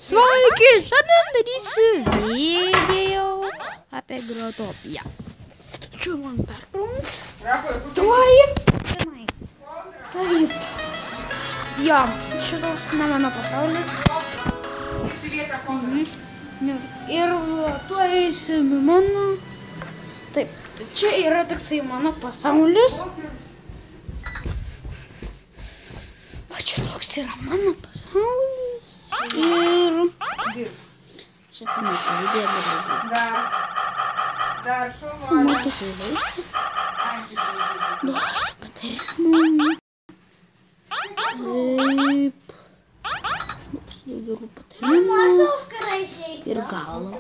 Sveiki, šiandien darysiu video apie Growtopiją. Čia man perkrūms. Tuoj. Taip. Jo, šitos ne mano pasaulis. Ir tuoj eisim mano. Taip, čia yra toksai mano pasaulis. O čia toks yra mano pasaulis. Ir šitą mūsų video daryti. Dar šuvalį. Mūsų įleisti. Duosiu patarimų. Taip. Duosiu gerų patarimų. Ir galą.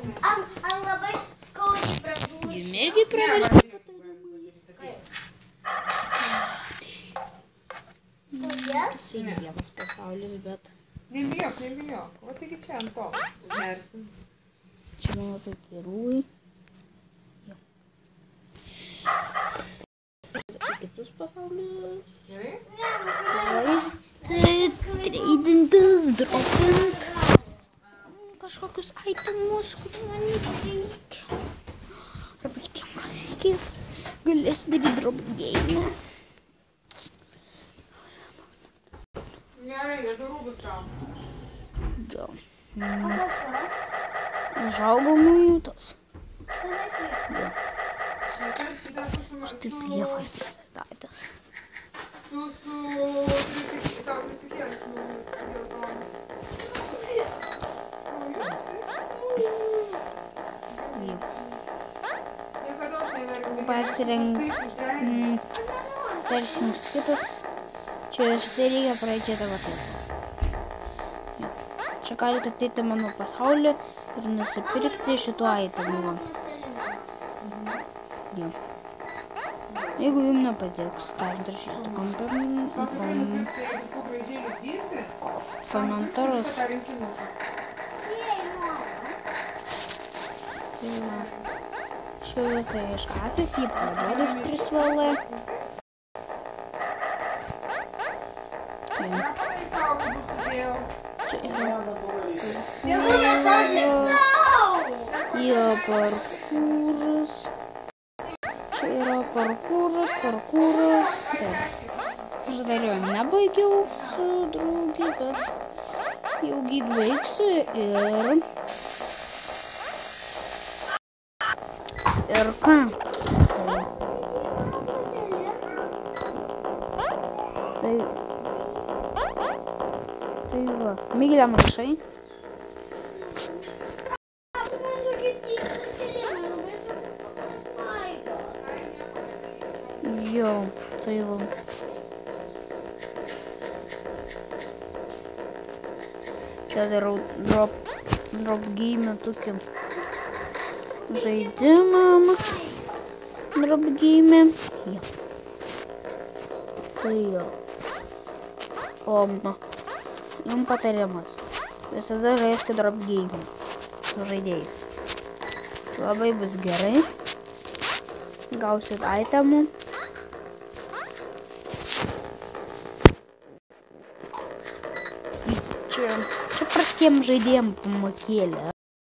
Jum irgi praversti patarimai. Tai ne vienas pasaulis, bet... Nebijok, nebijok. O taigi čia ant to versim. Čia mano tokie rūbai. Kitus pasaulius. Gerai? Treidintis, dropint. Kažkokius itemus, kurių man reikia. Arba kitiem gal reikės. Galėsiu daryti drop game. Gerai, dedu rūbus tau. Jo. Žaugomųjų tos. Jo. Štai pievas įsistatęs. Tau prisikėlis Pasirink. Persirinks kitas. Čia štai reikia praeiti tavo taip. Čia galite ateiti mano pasaulį ir nusipirkti šituo itemu. Jo. Jeigu jums nepatiks, galite rašyti komentarus. Tai va. Šiuo visai iškasis, jį parduodu už 3 valai. Čia yra parkūras. Čia yra parkūras. Aš dar jo nebaigiau su draugė, bet jau gyd baigsiu ir ką? Tai va, Miglė maišai. Jo, tai va. Čia darau drop game tokį žaidimą. Drop game. Jo. Tai jo. Jums patarimas. Visada žaiskite drop game su žaidėjais. Labai bus gerai. Gausit itemų. Čia prastiem žaidėjim pamokėlė.